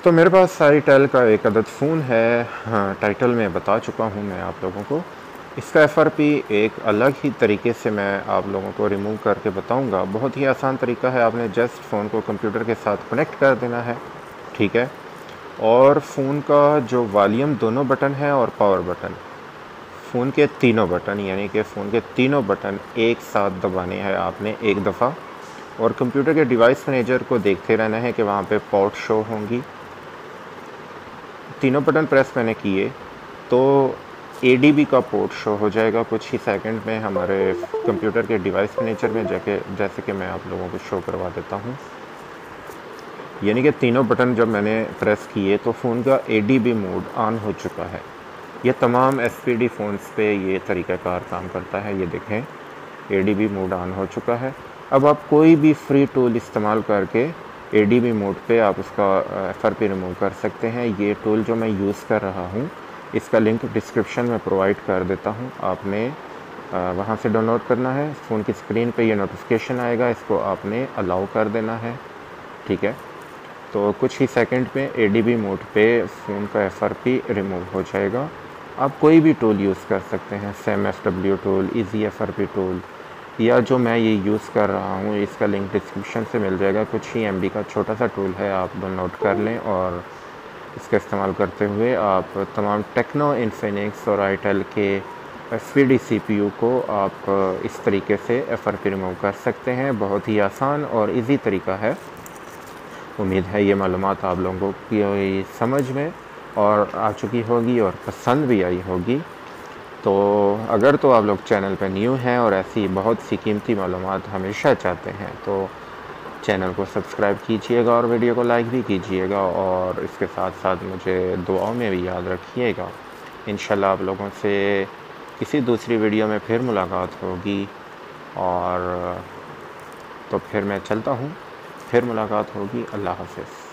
تو میرے پاس آئیٹیل کا ایک عدد فون ہے. ہاں، ٹائٹل میں بتا چکا ہوں میں آپ لوگوں کو. اس کا FRP ایک الگ ہی طریقے سے میں آپ لوگوں کو ریموو کر کے بتاؤں گا. بہت ہی آسان طریقہ ہے. آپ نے جسٹ فون کو کمپیوٹر کے ساتھ کنیکٹ کر دینا ہے. ٹھیک ہے. اور فون کا جو والیوم دونوں بٹن ہے اور پاور بٹن، فون کے تینوں بٹن، یعنی کہ فون کے تینوں بٹن ایک ساتھ دبانے ہیں آپ نے ایک دفعہ. اور کمپیوٹر کے ڈیوائس مینیجر کو دیکھتے رہنا ہے کہ وہاں پہ پورٹ شو ہوں گی. تینوں بٹن پریس میں نے کیے تو ADB کا پورٹ شو ہو جائے گا کچھ ہی سیکنڈ میں ہمارے کمپیوٹر کے ڈیوائس مینیجر میں، جیسے کہ میں آپ لوگوں کو شو کروا دیتا ہوں. یعنی کہ تینوں بٹن جب میں نے پریس کیے تو فون کا ADB موڈ آن ہو چکا ہے. یہ تمام SPD فونز پہ یہ طریقہ کار کام کرتا ہے. یہ دیکھیں ADB موڈ آن ہو چکا ہے. اب آپ کوئی بھی فری ٹول استعمال کر کے ADB موڈ پہ آپ اس کا FRP ریموو کر سکتے ہیں. یہ ٹول جو میں یوز کر رہا ہوں اس کا لنک ڈسکرپشن میں پرووائڈ کر دیتا ہوں. آپ نے وہاں سے ڈاؤن لوڈ کرنا ہے. فون کی اسکرین پہ یہ نوٹیفیکیشن آئے گا، اس کو آپ نے الاؤ کر دینا ہے. ٹھیک ہے. تو کچھ ہی سیکنڈ میں ADB موڈ پہ فون کا FRP ریموو ہو جائے گا. آپ کوئی بھی ٹول یوز کر سکتے ہیں، SAMFW tool, easy FRP tool, یا جو میں یہ یوز کر رہا ہوں اس کا لنک ڈسکرپشن سے مل جائے گا. کچھ ہی MB کا چھوٹا سا ٹول ہے، آپ ڈاؤن لوڈ کر لیں اور اس کا استعمال کرتے ہوئے آپ تمام ٹیکنو، انفینکس اور آئیٹیل کے SPD CPU کو آپ اس طریقے سے FRP ریموو کر سکتے ہیں. بہت ہی آسان اور ایزی طریقہ ہے. امید ہے یہ معلومات آپ لوگوں کی سمجھ میں اور آ چکی ہوگی اور پسند بھی آئی ہوگی. تو اگر تو آپ لوگ چینل پہ نیو ہیں اور ایسی بہت سی قیمتی معلومات ہمیشہ چاہتے ہیں تو چینل کو سبسکرائب کیجئے گا اور ویڈیو کو لائک بھی کیجئے گا، اور اس کے ساتھ ساتھ مجھے دعاؤں میں بھی یاد رکھیے گا. انشاءاللہ آپ لوگوں سے کسی دوسری ویڈیو میں پھر ملاقات ہوگی. اور تو پھر میں چلتا ہوں، پھر ملاقات ہوگی. اللہ حافظ.